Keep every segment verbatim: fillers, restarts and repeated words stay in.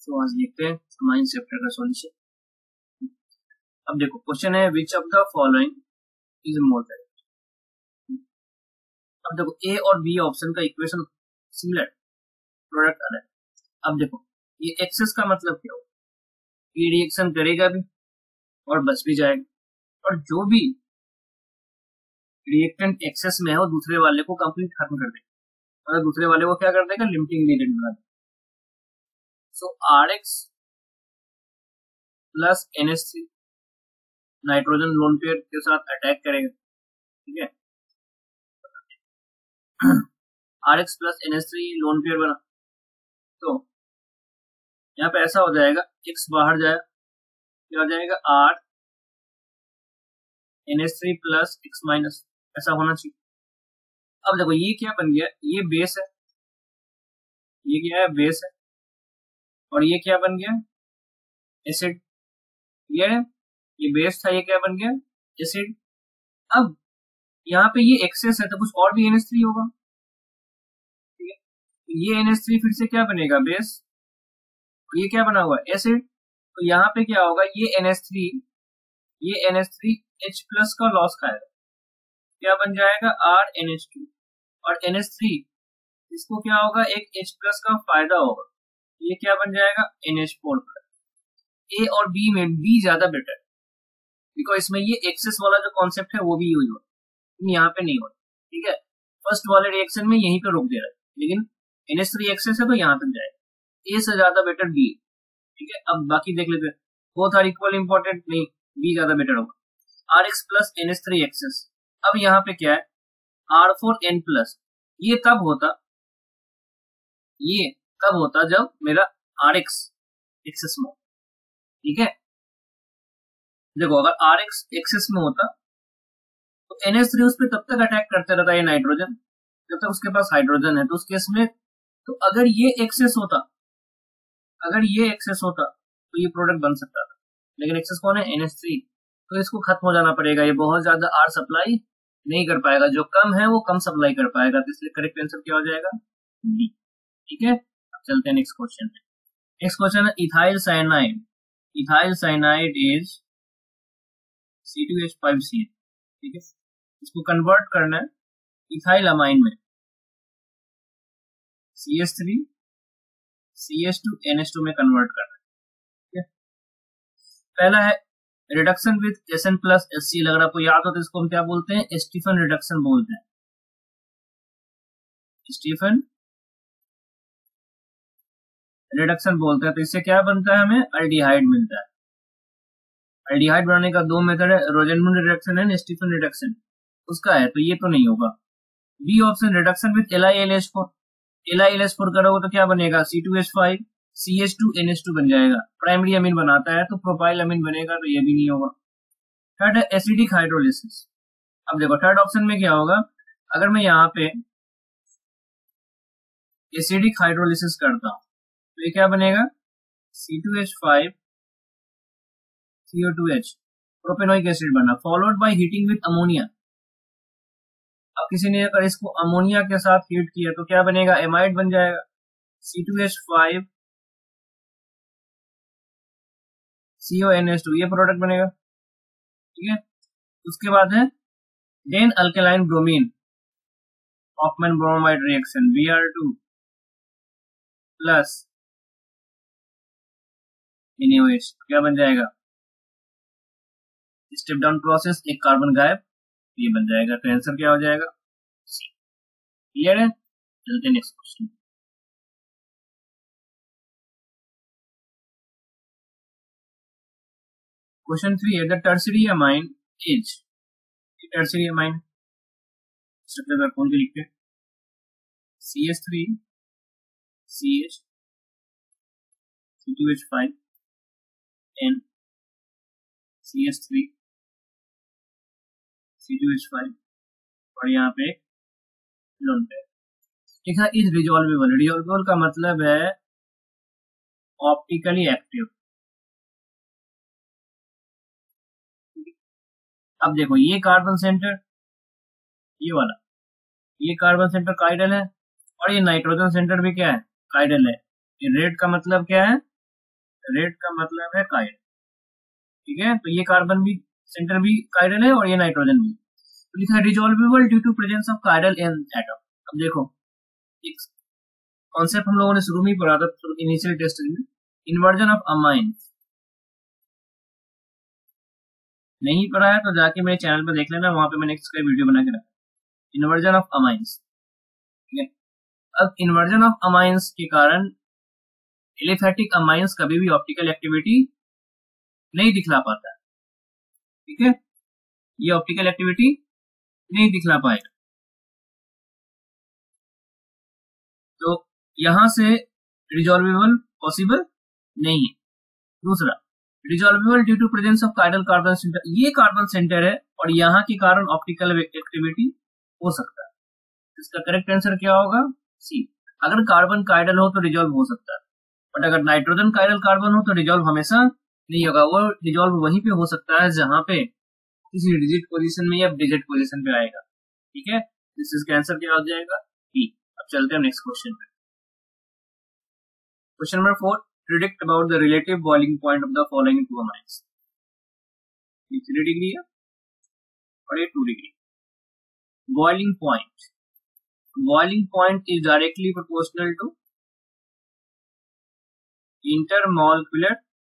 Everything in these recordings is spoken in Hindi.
तो आज देखते हैं अमाइन चैप्टर का सॉल्यूशन। अब देखो क्वेश्चन है which of the following is more direct. अब देखो ए और बी ऑप्शन का इक्वेशन सिमिलर, प्रोडक्ट अलग। अब देखो ये एक्सेस का मतलब क्या हो, ये रिएक्शन करेगा भी और बच भी जाएगा, और जो भी रिएक्टेंट एक्सेस में है वो दूसरे वाले को कंप्लीट खत्म कर देगा, मतलब दूसरे वाले को क्या कर देगा, लिमिटिंग एजेंट बना देगा। So R X plus N H three nitrogen lone pair के साथ अटैक करेगा, ठीक है। R X plus N H three lone pair बना, तो यहाँ पे ऐसा हो जाएगा, एक्स बाहर जाए, क्या हो जाएगा, R N H three plus X minus, ऐसा होना चाहिए। अब देखो ये क्या बन गया, ये बेस है, ये क्या है, बेस है, और ये क्या बन गया, एसिड। ये ये बेस था, ये क्या बन गया, एसिड। अब यहाँ पे ये एक्सेस है तो कुछ और भी एन एच थ्री होगा, ठीक है। ये एन एच थ्री फिर से क्या बनेगा, बेस, और ये क्या बना हुआ है, एसिड। तो यहाँ पे क्या होगा, ये एन एच थ्री ये N H three H plus का लॉस खाएगा, क्या बन जाएगा, आर एन एच टू, और एन एच थ्री इसको क्या होगा, एक H प्लस का फायदा होगा, ये क्या बन जाएगा, N H four plus. A और बी में बी ज्यादा बेटर, बिकॉज इसमें ये एक्सेस वाला जो कॉन्सेप्ट है वो भी यूज हो, यहाँ पे नहीं हो, ठीक है। फर्स्ट वाले रिएक्शन में यहीं पे रोक दे रहा है, लेकिन एन एच थ्री एक्सेस है तो यहाँ तक जाएगा। ए से ज्यादा बेटर बी, ठीक है। अब बाकी देख लेते हैं, बोथ आर इक्वल इंपॉर्टेंट, नहीं, बी ज्यादा बेटर होगा। R X plus N H three excess, अब यहाँ पे क्या है, आर फोर एन प्लस, ये तब होता ये तब होता जब मेरा आर एक्स एक्सेस में, ठीक है। देखो अगर आर एक्स एक्सेस में होता तो एन एच थ्री उस पर तब तक अटैक करते रहता है नाइट्रोजन जब तक उसके पास हाइड्रोजन है, तो उस केस में, तो अगर ये एक्सेस होता अगर ये एक्सेस होता तो ये प्रोडक्ट बन सकता था, लेकिन एक्सेस कौन है, एन एच थ्री, तो इसको खत्म हो जाना पड़ेगा, ये बहुत ज्यादा आर सप्लाई नहीं कर पाएगा, जो कम है वो कम सप्लाई कर पाएगा, तो इसलिए करेक्ट आंसर क्या हो जाएगा, बी, ठीक है। अब चलते हैं नेक्स्ट क्वेश्चन पे। नेक्स्ट क्वेश्चन है ethyl cyanide. Ethyl cyanide is C two H five C, ठीक है। इसको कन्वर्ट करना है इथाइल अमाइन में, C H three C H two N H two में कन्वर्ट करना है, ठीक है। पहला है reduction with S N plus S C, अगर आपको याद हो तो इसको हम क्या बोलते हैं, स्टीफन रिडक्शन बोलते हैं, स्टीफन रिडक्शन बोलते हैं। तो इससे क्या बनता है, हमें अल्डिहाइड मिलता है। अल्डिहाइड बनाने का दो मेथड है, Rosenmund reduction and Stephen reduction, उसका है, तो ये तो नहीं होगा। B option reduction with L I L H four, L I L H four करोगे तो क्या बनेगा, C two H five C H two N H two बन जाएगा, प्राइमरी अमीन बनाता है तो प्रोपाइल अमीन बनेगा, तो ये भी नहीं होगा। थर्ड है एसिडिक हाइड्रोलिसिस। अब देखो थर्ड ऑप्शन में क्या होगा, अगर मैं यहाँ पे एसिडिक हाइड्रोलिसिस करता हूं तो ये क्या बनेगा, C two H five C O two H, propanoic acid बना, followed by heating with ammonia. अब किसी ने अगर इसको अमोनिया के साथ हीट किया तो क्या बनेगा, एमाइड बन जाएगा, C two H five C O N H two, ये प्रोडक्ट बनेगा, ठीक है। उसके बाद है then alkaline bromine, Hofmann bromide reaction, B R two plus N A O H, क्या बन जाएगा, स्टेप डाउन प्रोसेस, एक कार्बन गायब, ये बन जाएगा, तो आंसर क्या हो जाएगा, सी। क्लियर है, चलते हैं नेक्स्ट क्वेश्चन। क्वेश्चन थ्री है the tertiary amine is, tertiary amine structure कौन के लिखते हैं, C H three C H C two H five N C H three C two H five, और यहाँ पे लोन पेयर, ठीक है। इज रिजॉल्वेबल, रिजॉल्वेबल का मतलब है ऑप्टिकली एक्टिव। अब देखो ये कार्बन सेंटर, ये वाला, ये कार्बन सेंटर काइडल है, और ये नाइट्रोजन सेंटर भी क्या है, काइडल है। ये रेड का मतलब क्या है, रेड का मतलब है कायरल, ठीक है। तो ये कार्बन भी सेंटर भी कायरल है और ये नाइट्रोजन भी। तो लिखा है resolvable due to presence of chiral in atom. अब देखो एक कॉन्सेप्ट हम लोगों ने शुरू में ही पढ़ा था इनिशियल टेस्ट में, इन्वर्जन ऑफ अमाइन। नहीं पढ़ा है तो जाके मेरे चैनल पर देख लेना, वहां पे मैंने इसका वीडियो बना के रखा, इन्वर्जन ऑफ अमाइंस, ठीक है। अब इन्वर्जन ऑफ अमाइंस के कारण एलिफैटिक अमाइंस कभी भी ऑप्टिकल एक्टिविटी नहीं दिखला पाता है, ठीक है। ये ऑप्टिकल एक्टिविटी नहीं दिखला पाएगा। तो यहां से रिजॉल्वेबल पॉसिबल नहीं है। दूसरा, resolvable due to presence of chiral carbon centre. ये कार्बन सेंटर है और यहाँ के कारण ऑप्टिकल एक्टिविटी हो सकता है। इसका करेक्ट आंसर क्या होगा? सी। अगर कार्बन कायरल हो तो रिजॉल्व हो सकता है, बट अगर नाइट्रोजन कायरल कार्बन हो तो रिजॉल्व हमेशा नहीं होगा। वो रिजॉल्व वहीं पे हो सकता है जहां पे किसी डिजिट पोजीशन में या डिजिट पोजीशन पे आएगा, ठीक है। दिस इसका आंसर क्या हो जाएगा? बी। अब चलते हैं नेक्स्ट क्वेश्चन पे। Question number four, predict about the relative boiling point of the following two amines। ये थ्री डिग्री है और ये two degree. Boiling point, boiling point is directly proportional to intermolecular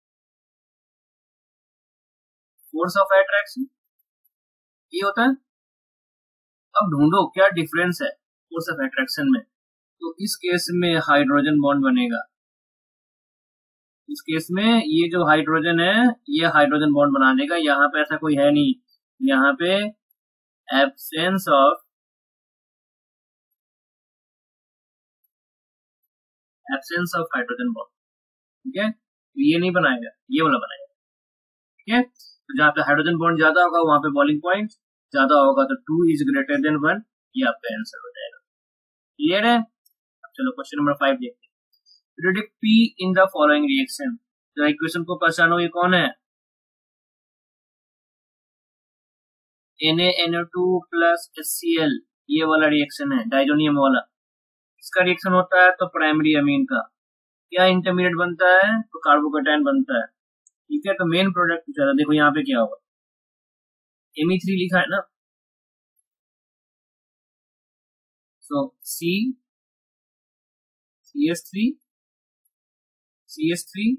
force of attraction, ये होता है। अब ढूंढो क्या डिफरेंस है फोर्स ऑफ एट्रैक्शन में। तो इस केस में हाइड्रोजन बॉन्ड बनेगा, इस केस में ये जो हाइड्रोजन है ये हाइड्रोजन बॉन्ड बना देगा। यहाँ पे ऐसा कोई है नहीं, यहाँ पे absence of absence of hydrogen bond, ठीक है। ये नहीं बनाएगा, ये वाला बनाएगा, ठीक है। तो जहाँ पे हाइड्रोजन बॉन्ड ज्यादा होगा वहां पे बॉइलिंग पॉइंट ज्यादा होगा, तो two is greater than one, ये आपका आंसर हो जाएगा। क्लियर है? अब चलो क्वेश्चन नंबर फाइव देखते हैं। Predict P in the following reaction. तो इक्वेशन को पहचानो, ये कौन है? Na N O two plus HCl, ये वाला रिएक्शन है, डाइजोनियम वाला। इसका रिएक्शन होता है तो प्राइमरी अमीन का क्या इंटरमीडिएट बनता है? तो कार्बोकेटायन बनता है, ठीक है। तो मेन प्रोडक्ट पूछा, देखो यहाँ पे क्या होगा, एम ई थ्री लिखा है ना, so C C H three C H three,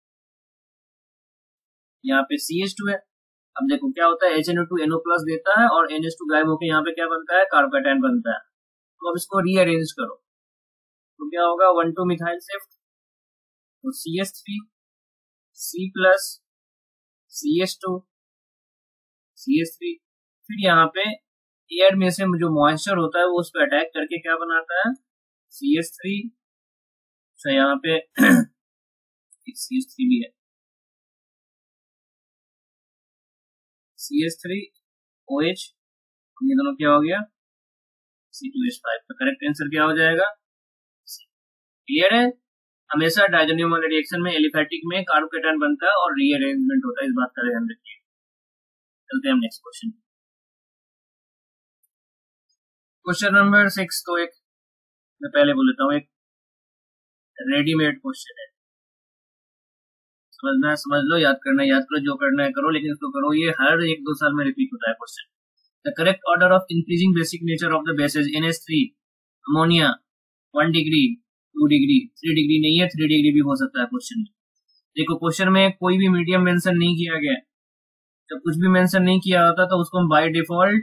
यहाँ पे सी एच टू है। अब देखो क्या होता है, H N O two N O plus देता है और एन एच टू गायब होकर यहाँ पे क्या बनता है? कार्बोकेटायन बनता है। तो अब इसको रीअरेंज करो तो क्या होगा, वन टू मिथाइल शिफ्ट, तो C H three C plus C H two C H three, फिर यहाँ पे एयर में से जो मॉइस्चर होता है वो उस पर अटैक करके क्या बनाता है? C H three. तो यहाँ पे सी एच थ्री भी है, C H three O H, ये दोनों क्या हो गया? C two H five. तो करेक्ट आंसर क्या हो जाएगा? क्लियर है? हमेशा डाइजोनियम वाले रिएक्शन में एलिफैटिक में कार्बोकेटायन बनता है और रीअरेंजमेंट होता है, इस बात का ध्यान रखिए। चलते हैं हम next question. Question number six तो एक मैं पहले बोल लेता हूँ, एक रेडीमेड क्वेश्चन है, समझना है समझ लो, याद करना है याद करो, जो करना है करो, लेकिन इसको करो। ये हर एक दो साल में रिपीट होता है question. The correct order of increasing basic nature of the bases N H three ammonia one degree two degree three degree नहीं है, थ्री डिग्री भी हो सकता है क्वेश्चन में। देखो क्वेश्चन में कोई भी मीडियम मेंशन नहीं किया गया, जब कुछ भी मेंशन नहीं किया होता तो उसको हम by default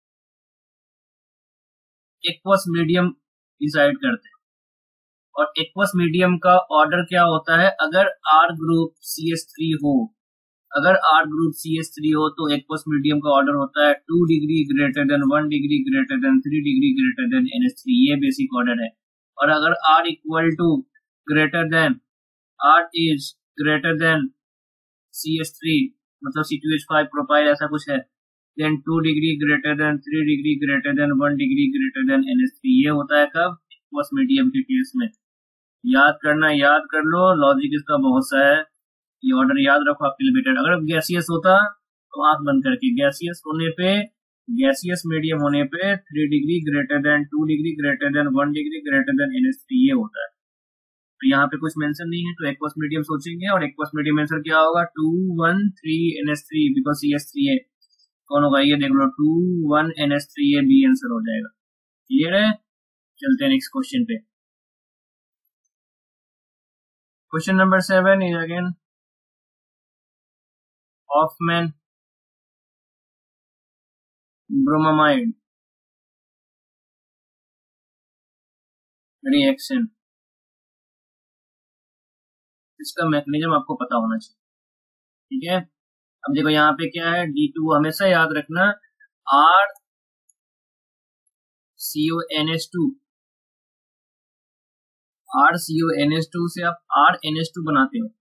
aqueous medium decide करते हैं। और एक्वस मीडियम का ऑर्डर क्या होता है? अगर R group C H three हो, अगर R group C H three हो तो एक्वस मीडियम का ऑर्डर होता है two degree greater than one degree greater than three degree greater than N H three, ये बेसिक ऑर्डर है। और अगर R equal to greater than R is greater than C H three मतलब C two H five profile ऐसा कुछ है, then two degree greater than three degree greater than one degree greater than N H three, ये होता है कब? एक्वस मीडियम के केस में। याद करना, याद कर लो, लॉजिक इसका बहुत सा है, ये ऑर्डर याद रखो आपके लिए बेटर। अगर गैसियस होता तो आंख बंद करके, गैसियस होने पे, गैसियस मीडियम होने पे three degree greater than two degree greater than one degree greater than N H three, ये होता है। तो यहाँ पे कुछ मेंशन नहीं है, तो एक्वस मीडियम सोचेंगे और एक्वस मीडियम आंसर क्या होगा, two one three N S three, because C S three है। कौन होगा ये देख लो, two one N S three है, बी आंसर हो जाएगा। क्लियर है, चलते हैं नेक्स्ट क्वेश्चन पे। Question number seven is again Hofmann bromamide reaction. इसका मैकेनिज्म आपको पता होना चाहिए, ठीक है। अब देखो यहाँ पे क्या है, डी टू, हमेशा याद रखना R C O N S two, R C O N S two से आप आर एन एस टू बनाते हो,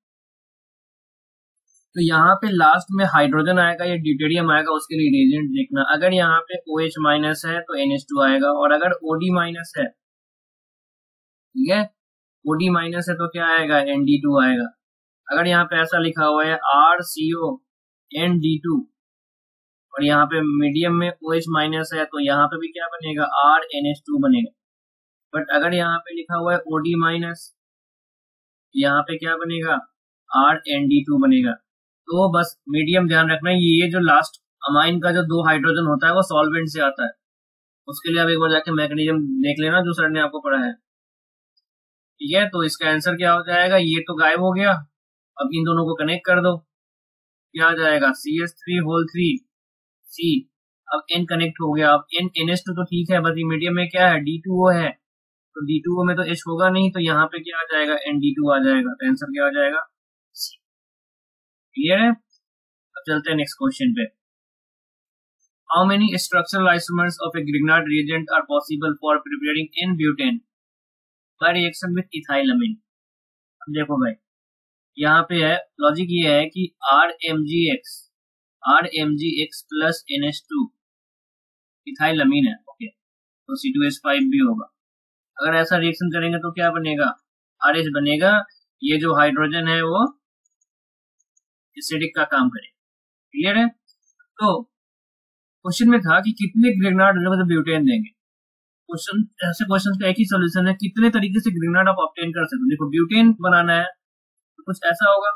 तो यहाँ पे लास्ट में हाइड्रोजन आएगा या ड्यूटेरियम आएगा, उसके लिए रिएजेंट देखना। अगर यहाँ पे OH माइनस है तो एन एच टू आएगा, और अगर O D माइनस है, ठीक है, O D माइनस है तो क्या आएगा, एन डी टू आएगा। अगर यहाँ पे ऐसा लिखा हुआ है R C O N D two और यहाँ पे मीडियम में OH माइनस है, तो यहाँ पे भी क्या बनेगा, आर एन एच टू बनेगा। बट अगर यहाँ पे लिखा हुआ है O D माइनस, यहाँ पे क्या बनेगा, आर एन डी टू बनेगा। तो बस मीडियम ध्यान रखना, ये जो लास्ट अमाइन का जो दो हाइड्रोजन होता है वो सॉल्वेंट से आता है। उसके लिए आप एक बार जाके मैकेनिज्म देख लेना जो सर ने आपको पढ़ा है, ठीक है। तो इसका आंसर क्या हो जाएगा, ये तो गायब हो गया, अब इन दोनों को कनेक्ट कर दो, क्या आ जाएगा, C S three whole three C. अब N कनेक्ट हो गया, अब N एन एच टू तो ठीक है, बस ये मीडियम में क्या है, डी टू ओ है, तो डी टू ओ में तो H होगा नहीं, तो यहाँ पे क्या आ जाएगा, एन डी टू आ जाएगा, तो आंसर क्या आ जाएगा, C। क्लियर है, अब चलते हैं नेक्स्ट क्वेश्चन पे। How many structural isomers of a Grignard reagent are possible for preparing in butane by reaction with ethylamine. अब देखो भाई, यहाँ पे है लॉजिक, ये है कि R M G X R M G X plus N H two ethylamine है, ओके, तो सी टू एच फाइव भी होगा। अगर ऐसा रिएक्शन करेंगे तो क्या बनेगा, आर एच बनेगा, ये जो हाइड्रोजन है वो एसिडिक का काम करेगा। क्लियर है, तो क्वेश्चन में था कि कितने ग्रिग्नार्ड मतलब ब्यूटेन देंगे। क्वेश्चन ऐसे क्वेश्चन का एक ही सॉल्यूशन है, कितने तरीके से ग्रिग्नार्ड आप ऑब्टेन कर सकते हो। देखो ब्यूटेन बनाना है तो कुछ ऐसा होगा।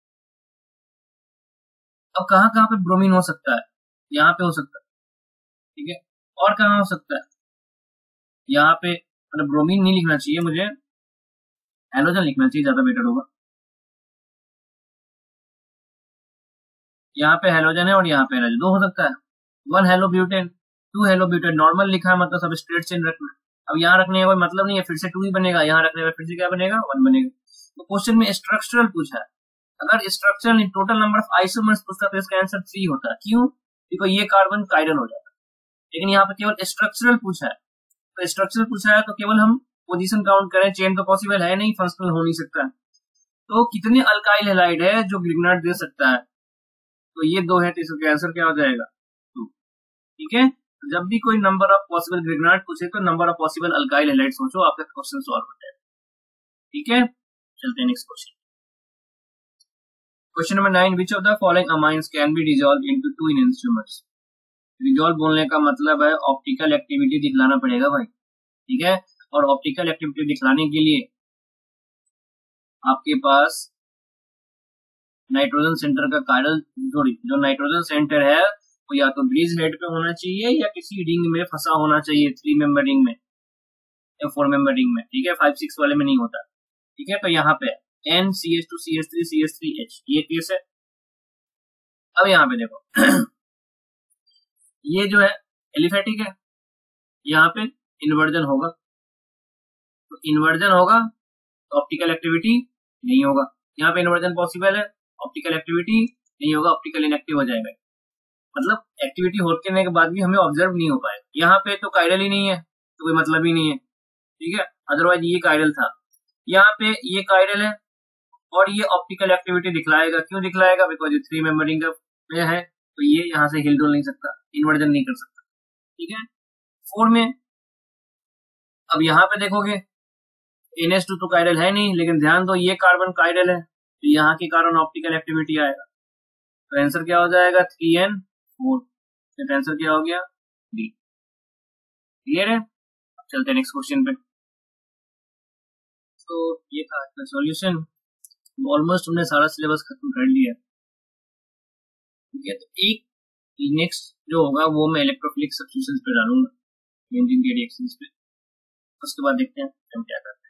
अब कहाँ कहाँ पे ब्रोमीन हो सकता है, यहाँ पे हो सकता है, ठीक है, और कहाँ हो सकता है, यहाँ पे, मतलब ब्रोमीन नहीं लिखना चाहिए मुझे, हैलोजन लिखना चाहिए, ज्यादा बेटर होगा। यहाँ पे हैलोजन है और यहाँ पे हैलोजन, दो हो सकता है, one halo butane, two halo butane. Normal लिखा है मतलब सब स्ट्रेट चेन रखना। अब यहाँ रखने का कोई मतलब नहीं है, फिर से टू ही बनेगा, यहाँ रखने का फिर से क्या बनेगा, वन बनेगा। तो क्वेश्चन में स्ट्रक्चरल पूछा है, अगर structural total number of isomers पूछता तो इसका आंसर थ्री होता है। क्यों, देखो ये कार्बन कायरल हो जाता है, लेकिन यहाँ पे केवल स्ट्रक्चरल पूछा है, तो स्ट्रक्चरल पूछा है तो केवल हम पोजीशन काउंट करें, चेन तो पॉसिबल है नहीं, फंक्शनल हो नहीं सकता। तो कितने अल्काइल हैलाइड है जो ग्रिग्नार्ड दे सकता है, तो ये दो है, तो इसका आंसर क्या हो जाएगा, टू। ठीक है, जब भी कोई नंबर ऑफ पॉसिबल ग्रिग्नार्ड पूछे तो number of possible alkyl halide सोचो, आपका क्वेश्चन सॉल्व हो जाएगा। ठीक है, चलते हैं next question. Question number nine, which of the following amines can be dissolve into two enantiomers. Dissolve बोलने का मतलब है ऑप्टिकल एक्टिविटी दिखलाना पड़ेगा भाई, ठीक है, और ऑप्टिकल एक्टिविटी दिखलाने के लिए आपके पास नाइट्रोजन सेंटर का कायरल, सॉरी जो नाइट्रोजन सेंटर है वो या तो ब्रिज हेड पे होना चाहिए या किसी रिंग में फंसा होना चाहिए, थ्री मेंबर रिंग में या फोर मेंबर रिंग में, ठीक है, फाइव सिक्स वाले में नहीं होता। ठीक है, तो यहाँ पे N C H two C H three C H three H ये केस है। अब यहाँ पे देखो ये जो है एलिफेटिक है, यहाँ पे इन्वर्जन होगा, तो इन्वर्जन होगा तो ऑप्टिकल एक्टिविटी नहीं होगा। यहाँ पे इन्वर्जन पॉसिबल है, ऑप्टिकल एक्टिविटी नहीं होगा, ऑप्टिकल इनएक्टिव हो जाएगा, मतलब एक्टिविटी होने के बाद भी हमें ऑब्जर्व नहीं हो पाएगा। यहाँ पे तो कायरल ही नहीं है तो कोई मतलब ही नहीं है, ठीक है, अदरवाइज ये कायरल था, यहाँ पे ये कायरल है और ये ऑप्टिकल एक्टिविटी दिखलाएगा। क्यों दिखलाएगा, बिकॉज ये थ्री मेंबरिंग में है, तो ये यहाँ से हिल डुल नहीं सकता, इन्वर्जन नहीं कर सकता। ठीक है, फोर में अब यहाँ पे देखोगे एन एच टू तो कायरल है नहीं, लेकिन ध्यान दो ये कार्बन कायरल है, तो यहाँ के कारण ऑप्टिकल एक्टिविटी आएगा, तो आंसर क्या हो जाएगा, थ्री एन फोर। तो आंसर क्या हो गया, बी। क्लियर है, अब चलते हैं नेक्स्ट क्वेश्चन पे। तो ये था आज का सॉल्यूशन। ऑलमोस्ट हमने सारा सिलेबस खत्म कर लिया। ठीक है, तो एक नेक्स्ट जो होगा वो मैं इलेक्ट्रोफिलिक सब्स्टिट्यूशंस पे डालूंगा, बेंजीन के रिएक्शंस पे। उसके बाद देखते हैं हम क्या करते हैं।